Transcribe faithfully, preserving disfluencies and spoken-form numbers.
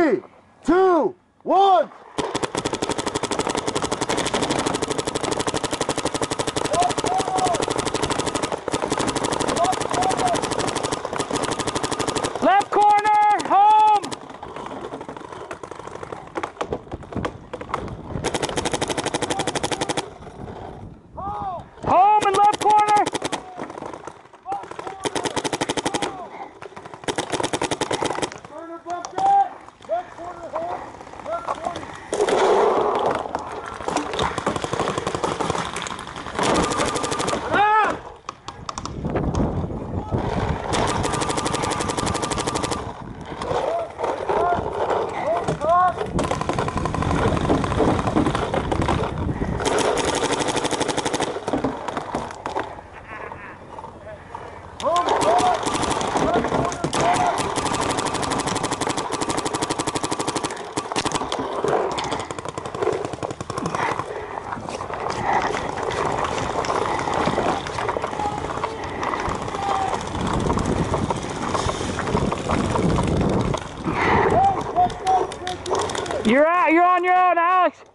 Three, two, one. Left corner, home! Home and left corner! Corner bumped it! Left corner, home! Left corner! Ah! You're out, you're on your own, Alex.